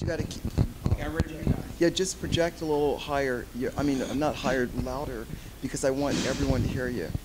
You got to keep. Yeah, ready to go. Yeah, just project a little higher. I mean, not higher, louder, because I want everyone to hear you.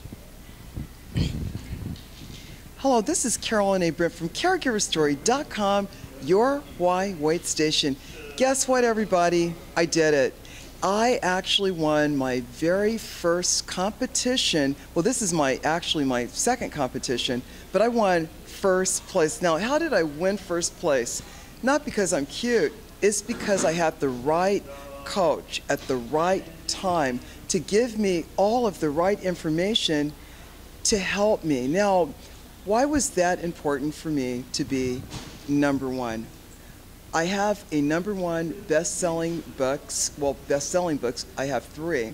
Hello, this is Carolyn A. Brent from CaregiverStory.com, your why wait station. Guess what, everybody? I did it. I actually won my very first competition. Well, this is actually my second competition, but I won first place. Now, how did I win first place? Not because I'm cute. It's because I had the right coach at the right time to give me all of the right information to help me. Now, why was that important for me to be number one? I have a number one best-selling books. Well, best-selling books, I have 3.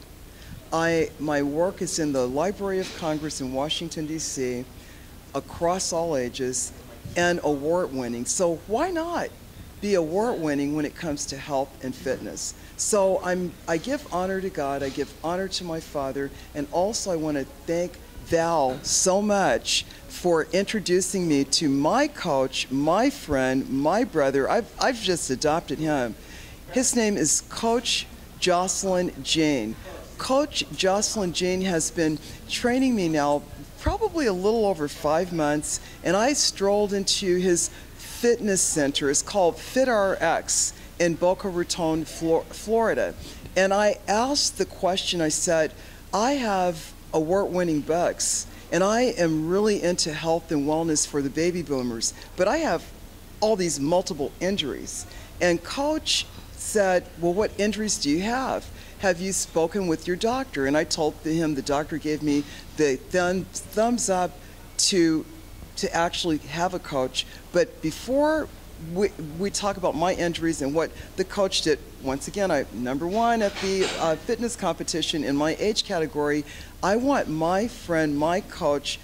My work is in the Library of Congress in Washington, D.C., across all ages, and award-winning. So why not be award-winning when it comes to health and fitness? So I give honor to God, I give honor to my Father, and also I want to thank Val so much for introducing me to my coach, my friend, my brother. I've just adopted him. His name is Coach Jocelyn Jean. Coach Jocelyn Jean has been training me now probably a little over 5 months, and I strolled into his fitness center. It's called FitRx in Boca Raton, Florida. And I asked the question, I said, I have award-winning books, and I am really into health and wellness for the baby boomers, but I have all these multiple injuries. And Coach said, well, what injuries do you have? Have you spoken with your doctor? And I told him the doctor gave me the thumbs up to actually have a coach. But before we talk about my injuries and what the coach did, once again, I'm number one at the fitness competition in my age category. I want my friend, my coach,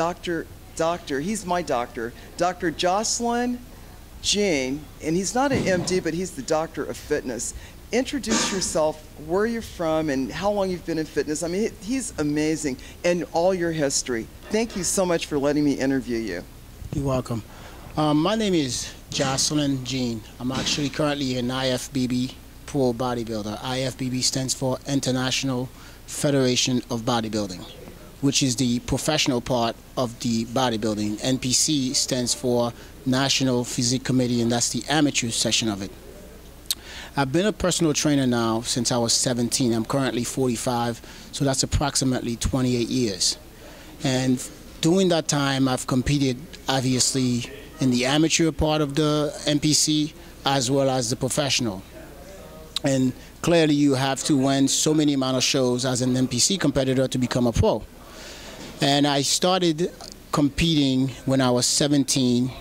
he's my doctor, Dr. Jocelyn Jean, and he's not an MD, but he's the doctor of fitness. Introduce yourself, where you're from, and how long you've been in fitness. I mean, he's amazing, and all your history. Thank you so much for letting me interview you. You're welcome. My name is Jocelyn Jean. I'm actually currently an IFBB pro bodybuilder. IFBB stands for International Federation of Bodybuilding, which is the professional part of the bodybuilding. NPC stands for National Physique Committee, and that's the amateur section of it. I've been a personal trainer now since I was 17. I'm currently 45, so that's approximately 28 years. And during that time, I've competed, obviously, in the amateur part of the NPC as well as the professional. And clearly, you have to win so many amount of shows as an NPC competitor to become a pro. And I started competing when I was 17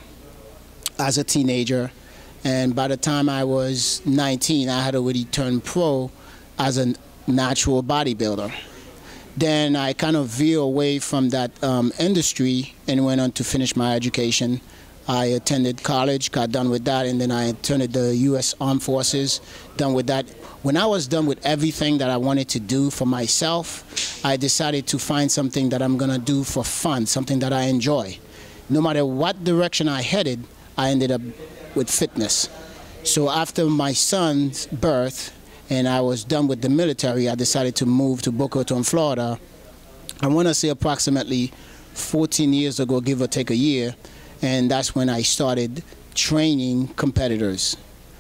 as a teenager. And by the time I was 19, I had already turned pro as a natural bodybuilder. Then I kind of veered away from that industry and went on to finish my education. I attended college, got done with that, and then I attended the U.S. Armed Forces, done with that. When I was done with everything that I wanted to do for myself, I decided to find something that I'm going to do for fun, something that I enjoy. No matter what direction I headed, I ended up with fitness. So after my son's birth and I was done with the military, I decided to move to Boca Raton, Florida. I want to say approximately 14 years ago, give or take a year, and that's when I started training competitors.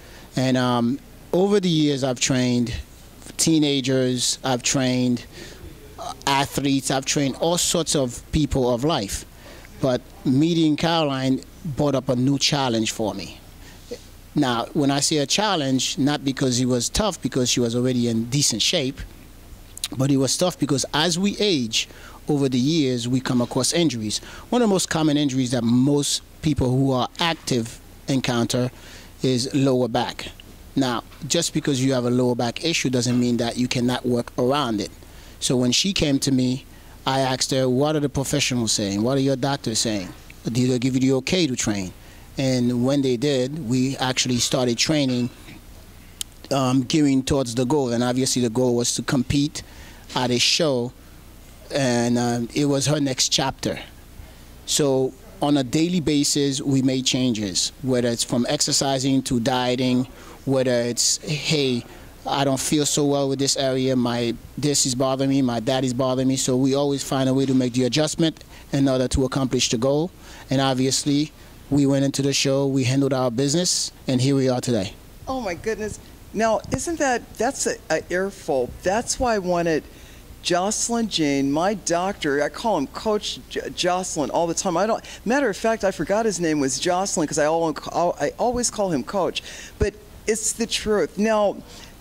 And over the years, I've trained teenagers, I've trained athletes, I've trained all sorts of people of life. But meeting Caroline brought up a new challenge for me. Now, when I say a challenge, not because he was tough, because she was already in decent shape, but it was tough because as we age, over the years, we come across injuries. One of the most common injuries that most people who are active encounter is lower back. Now, just because you have a lower back issue doesn't mean that you cannot work around it. So when she came to me, I asked her, what are the professionals saying? What are your doctors saying? Did they give you the okay to train? And when they did, we actually started training, gearing towards the goal. And obviously the goal was to compete at a show, and it was her next chapter. So on a daily basis, we make changes, whether it's from exercising to dieting, whether it's, hey, I don't feel so well with this area, this is bothering me, my that is bothering me. So we always find a way to make the adjustment in order to accomplish the goal. And obviously, we went into the show, we handled our business, and here we are today. Oh my goodness. Now, that's an earful. That's why I wanted Jocelyn Jean, my doctor. I call him Coach Jocelyn all the time. Matter of fact, I forgot his name was Jocelyn because I always call him Coach. But it's the truth. Now,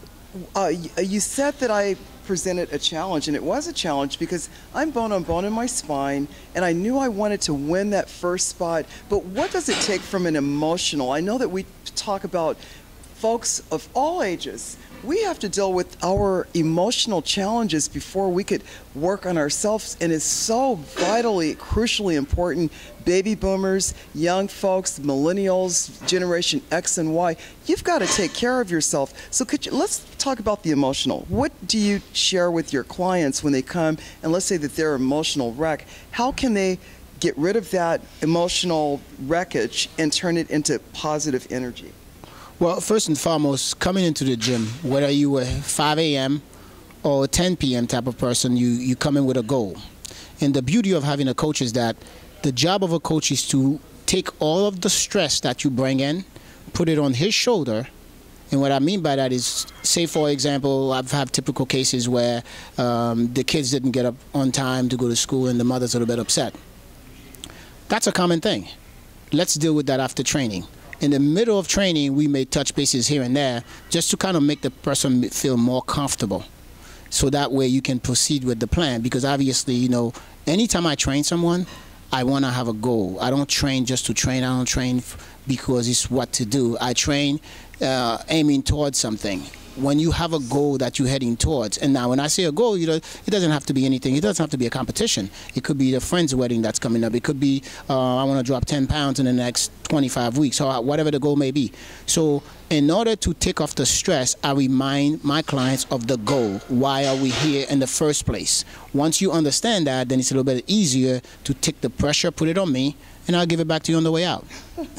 you said that I presented a challenge, and it was a challenge because I'm bone on bone in my spine, and I knew I wanted to win that first spot. But what does it take from an emotional? I know that we talk about folks of all ages. We have to deal with our emotional challenges before we could work on ourselves, and it's so vitally, crucially important. Baby boomers, young folks, millennials, Generation X and Y, you've got to take care of yourself. So let's talk about the emotional. What do you share with your clients when they come, and let's say that they're an emotional wreck? How can they get rid of that emotional wreckage and turn it into positive energy? Well, first and foremost, coming into the gym, whether you were 5 a.m. or 10 p.m. type of person, you come in with a goal. And the beauty of having a coach is that the job of a coach is to take all of the stress that you bring in, put it on his shoulder. And what I mean by that is, say, for example, I've had typical cases where the kids didn't get up on time to go to school and the mother's a little bit upset. That's a common thing. Let's deal with that after training. In the middle of training, we may touch bases here and there just to kind of make the person feel more comfortable. So that way you can proceed with the plan. Because obviously, you know, anytime I train someone, I want to have a goal. I don't train just to train. I don't train because it's what to do. I train aiming towards something. When you have a goal that you're heading towards, and now when I say a goal, you know, it doesn't have to be anything. It doesn't have to be a competition. It could be a friend's wedding that's coming up. It could be I want to drop 10 pounds in the next 25 weeks, or whatever the goal may be. So in order to take off the stress, I remind my clients of the goal. Why are we here in the first place? Once you understand that, then it's a little bit easier to take the pressure, put it on me, and I'll give it back to you on the way out.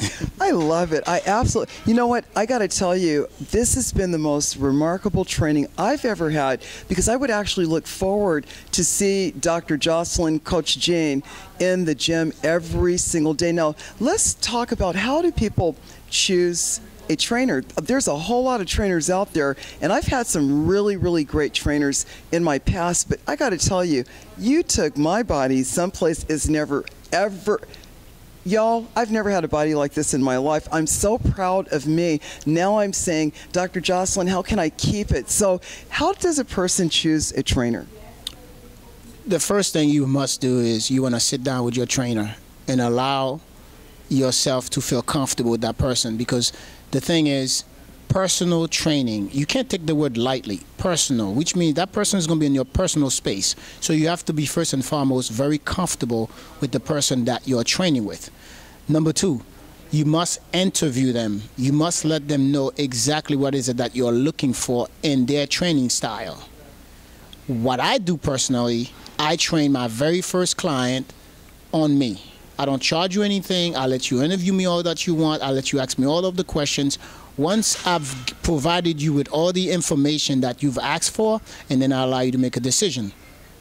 I love it. I absolutely, you know what, I got to tell you, this has been the most remarkable training I've ever had, because I would actually look forward to see Dr. Jocelyn, Coach Jean, in the gym every single day. Now, let's talk about, how do people choose a trainer? There's a whole lot of trainers out there, and I've had some really, really great trainers in my past, but I got to tell you, you took my body someplace it's never, ever. Y'all, I've never had a body like this in my life. I'm so proud of me. Now I'm saying, Dr. Jocelyn, how can I keep it? So how does a person choose a trainer? The first thing you must do is you want to sit down with your trainer and allow yourself to feel comfortable with that person, because the thing is, personal training, you can't take the word lightly. Personal, which means that person is going to be in your personal space. So you have to be first and foremost very comfortable with the person that you're training with. Number two, you must interview them. You must let them know exactly what is it that you're looking for in their training style. What I do personally, I train my very first client on me. I don't charge you anything. I'll let you interview me all that you want. I'll let you ask me all of the questions. Once I've provided you with all the information that you've asked for, and then I'll allow you to make a decision.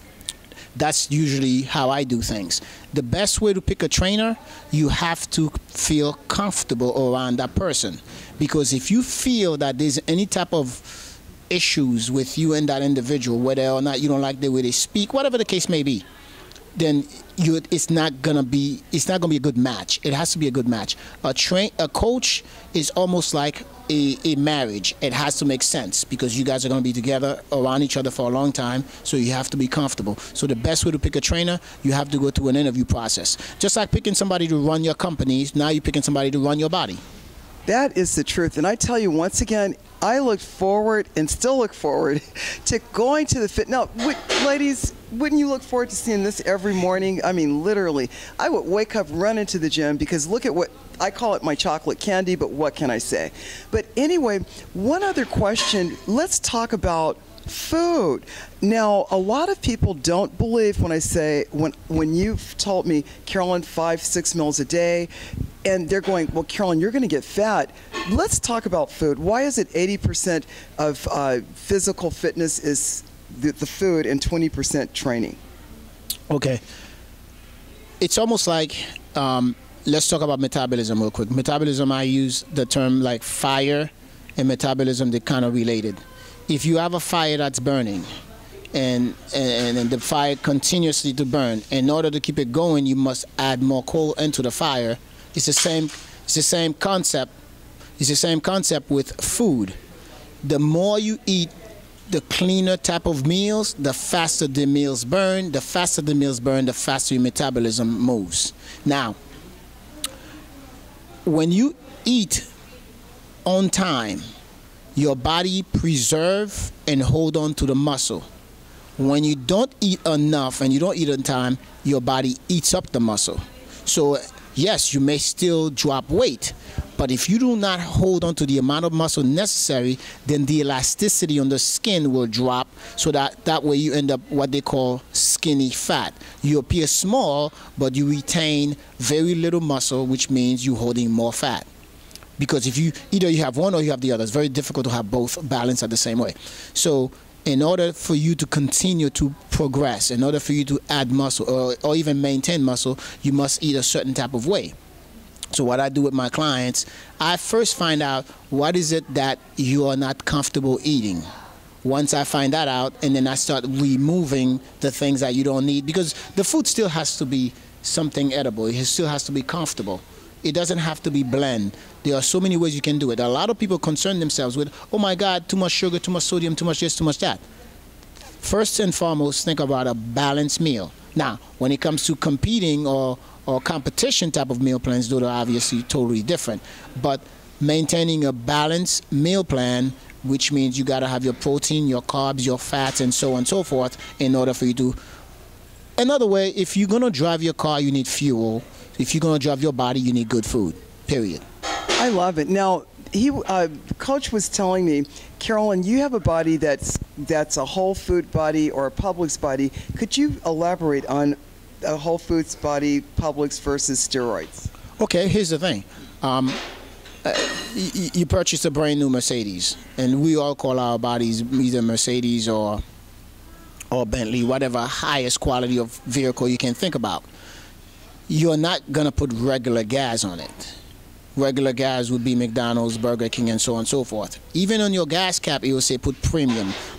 That's usually how I do things. The best way to pick a trainer, you have to feel comfortable around that person. Because if you feel that there's any type of issues with you and that individual, whether or not you don't like the way they speak, whatever the case may be, then it's not gonna be a good match. It has to be a good match. A coach is almost like a marriage. It has to make sense, because you guys are gonna be together around each other for a long time, so you have to be comfortable. So the best way to pick a trainer, you have to go through an interview process. Just like picking somebody to run your company, now you're picking somebody to run your body. That is the truth. And I tell you, once again, I look forward and still look forward to going to the fit. Now, ladies, wouldn't you look forward to seeing this every morning? I mean, literally, I would wake up, run into the gym, because look at what, I call it my chocolate candy, but what can I say? But anyway, one other question. Let's talk about Food. Now, a lot of people don't believe when I say, when you've told me, Carolyn, 5-6 meals a day, and they're going, well, Carolyn, you're going to get fat. Let's talk about food. Why is it 80% of physical fitness is the food and 20% training? Okay. It's almost like, let's talk about metabolism real quick. Metabolism, I use the term like fire and metabolism, they're kind of related. If you have a fire that's burning and the fire continuously to burn, in order to keep it going, you must add more coal into the fire. It's the same concept. It's the same concept with food. The more you eat the cleaner type of meals, the faster the meals burn. The faster the meals burn, the faster your metabolism moves. Now, when you eat on time, your body preserve and hold on to the muscle. When you don't eat enough and you don't eat on time, your body eats up the muscle. So yes, you may still drop weight, but if you do not hold on to the amount of muscle necessary, then the elasticity on the skin will drop, so that way you end up what they call skinny fat. You appear small, but you retain very little muscle, which means you're holding more fat. Because if you either you have one or you have the other, it's very difficult to have both balanced at the same way. So in order for you to continue to progress, in order for you to add muscle or even maintain muscle, you must eat a certain type of way. So what I do with my clients, I first find out what is it that you are not comfortable eating. Once I find that out, and then I start removing the things that you don't need, because the food still has to be something edible. It still has to be comfortable. It doesn't have to be bland. There are so many ways you can do it. A lot of people concern themselves with, oh my God, too much sugar, too much sodium, too much this, too much that. First and foremost, think about a balanced meal. Now, when it comes to competing or competition type of meal plans, those are obviously totally different. But maintaining a balanced meal plan, which means you got to have your protein, your carbs, your fats, and so on and so forth, in order for you to... Another way, if you're going to drive your car, you need fuel. If you're going to drive your body, you need good food, period. I love it. Now, Coach was telling me, Carolyn, you have a body that's a whole food body or a Publix body. Could you elaborate on a whole foods body, Publix versus steroids? Okay, here's the thing. You purchase a brand new Mercedes, and we all call our bodies either Mercedes or Bentley, whatever highest quality of vehicle you can think about. You're not going to put regular gas on it. Regular gas would be McDonald's, Burger King, and so on and so forth. Even on your gas cap, it will say put premium.